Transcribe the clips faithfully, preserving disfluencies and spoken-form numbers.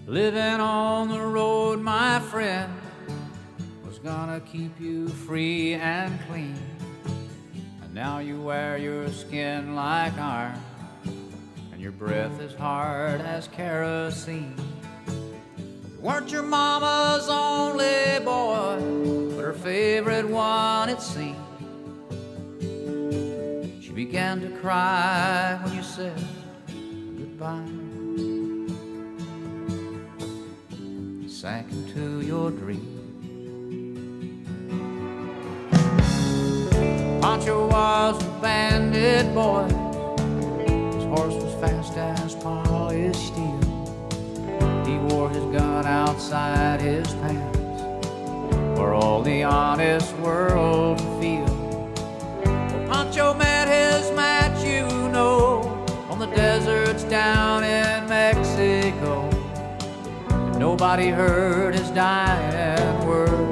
Living on the road, my friend, was gonna keep you free and clean. And now you wear your skin like iron, and your breath is hard as kerosene. You weren't your mama's only boy, but her favorite one, it seemed. She began to cry when you said goodbye. Sank into your dream. Pancho was a bandit boy. His horse was fast as polished steel. He wore his gun outside his pants for all the honest world to feel. Well, Pancho met his match, you know, on the deserts down in Mexico. Nobody heard his dying word.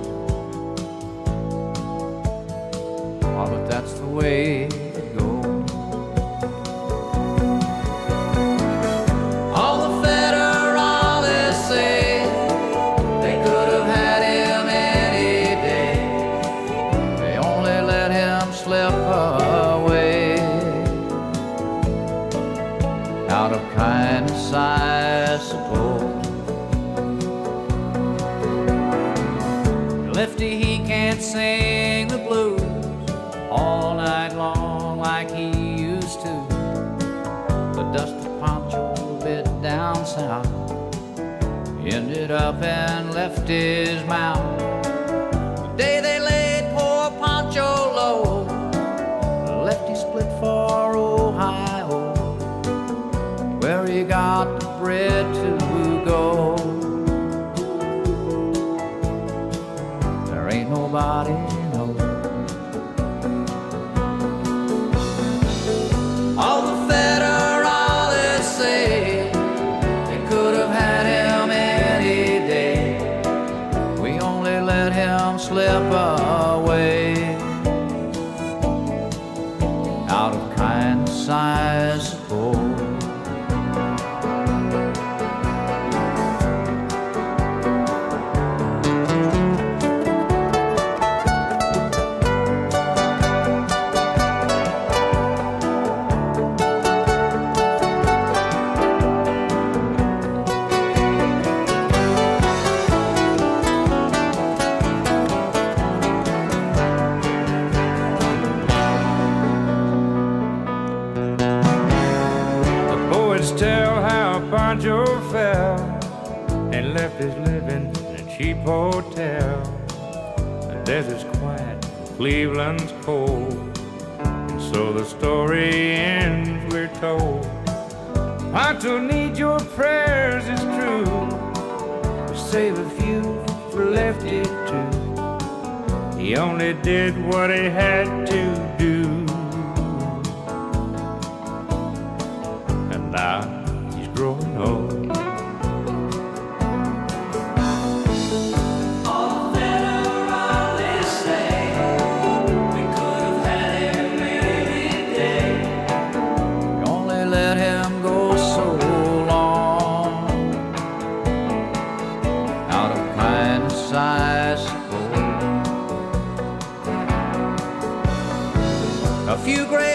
Oh, but that's the way it goes. All the federales say they could have had him any day. They only let him slip away. Out of kindness, I suppose. Lefty, he can't sing the blues all night long like he used to. The dusty Pancho bit down south ended up in Lefty's mouth. The day they laid poor Pancho low, Lefty split for Ohio, where he got the bread to go. Ain't nobody knows. All the federales say they could have had him any day. We only let him slip away. Out of kindness, I suppose. Tell how Pancho fell and left his living in a cheap hotel. The desert's quiet, Cleveland's cold, and so the story ends, we're told. Pancho needs your prayers, it's true, to save a few for Lefty too. He only did what he had to do. Now he's growing old. All the federales say we could have had him any day. We only let him go so long. Out of kindness, I suppose. A few great